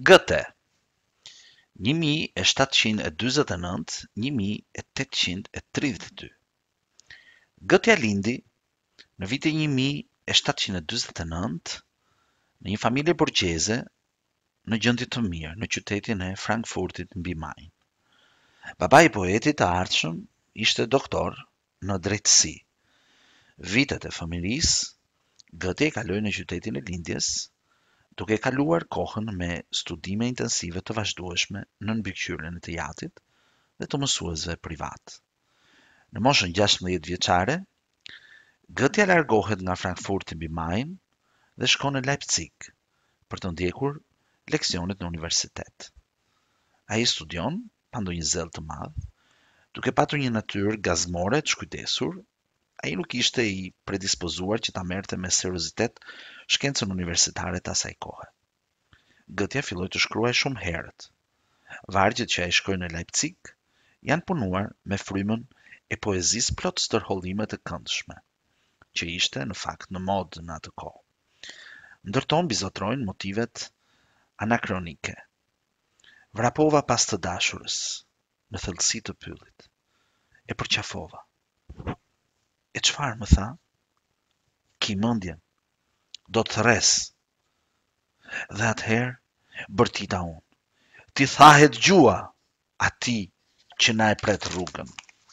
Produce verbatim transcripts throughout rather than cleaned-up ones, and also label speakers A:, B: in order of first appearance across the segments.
A: Goethe, një mijë e shtatëqind e dyzet e nëntë - një mijë e tetëqind e tridhjetë e dy. Goethe lindi në vitin një mijë e shtatëqind e dyzet e nëntë në një familje borgjeze në gjendje të mirë në qytetin e Frankfurtit mbi Majn. Babai i poetit të ardhshëm ishte doktor në drejtësi. Vitet e fëmirisë, Goethe i kaloi në qytetin e lindjes, duke kaluar kohën me studime intensive të vazhdueshme në mbikëqyrjen e të jatit dhe të mësuesve privat. Në moshën gjashtëdhjetë vjeçare, Goethe largohet nga Frankfurti mbi Majn dhe shkon në Leipzig për të ndjekur leksionet në universitet. Ai studion pa ndonjë zell të madh, duke patur një natyrë gazmore të shkujdesur. Ai nuk ishte i predispozuar që ta merrte me seriozitet shkencën universitare të asaj kohe. Goethe filloi të shkruajë shumë herët. Vargjet që ai shkroi në Leipzig janë punuar me frymën e poezisë plot stërhollime të këndshme, që ishte në fakt në modë në atë kohë. Ndërton bizotrojnë motivet anakronike. Vrapova pas të dashurës, në thellësi të pyllit, e përqafova. E çfarë më tha? Ki mendjen, do të therres. Dhe atëherë bërtita unë. Ti thahet gjua atij që na e pret rrugën.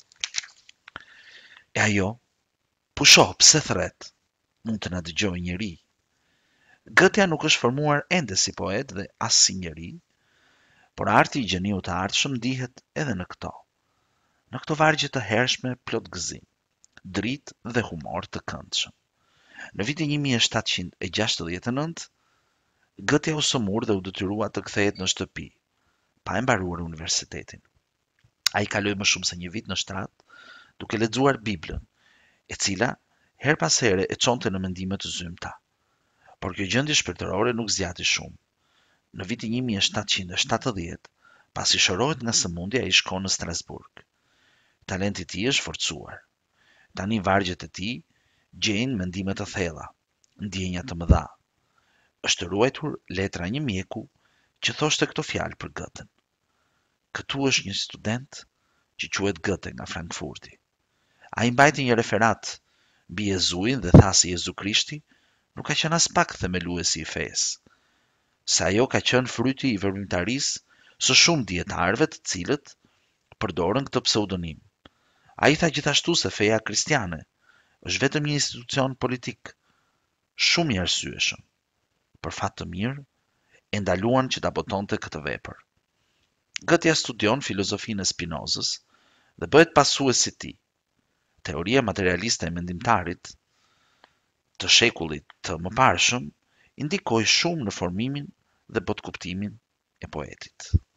A: E ajo, pusho, pse thret? Mund të na dëgjojë njëri. Goethe nuk është formuar ende si poet dhe as si njeri, por arti i gjeniu të ardhshëm ndihet edhe në këto. Në këto vargje të hershme plot gëzim, dritë dhe humor të këndshëm. Në vitin një mijë e shtatëqind e gjashtëdhjetë e nëntë, Goethe u sëmur dhe u detyrua të kthehet në shtëpi, pa e mbaruar universitetin. Ai kaloi më shumë se një vit në shtrat, duke lexuar Biblën, e cila her pas here e çonte në mendime të zymta. Por kjo gjendje shpirtërore nuk zgjati shumë. Në vitin një mijë e shtatëqind e shtatëdhjetë, pasi shërohet nga sëmundja, ai shkon në Strasburg. Talenti i tij është forcuar. Tani vargjet e tij gjejnë mendime të thella, ndjenja të mëdha. Është ruajtur letra një mjeku që thoshte këto fjalë për Goethen. Këtu është një student që quhet Goethe nga Frankfurti. Ai mbajti një referat mbi Jezuin dhe tha se Jezu Krishti nuk ka qenë as pak themeluesi i fesë, se ajo ka qenë fryti i veprimtarisë së shumë dietarëve të cilët përdorën këtë pseudonim. Ai tha gjithashtu se feja kristiane është vetëm një institucion politik, shumë i arsyeshëm. Për fat të mirë, e ndaluan që ta botonte këtë vepër. Goethe studion filozofinë e Spinozës dhe bëhet pasues si tij. Teoria materialiste e mendimtarit të shekullit të mëparshëm indikoi shumë në formimin dhe botkuptimin e poetit.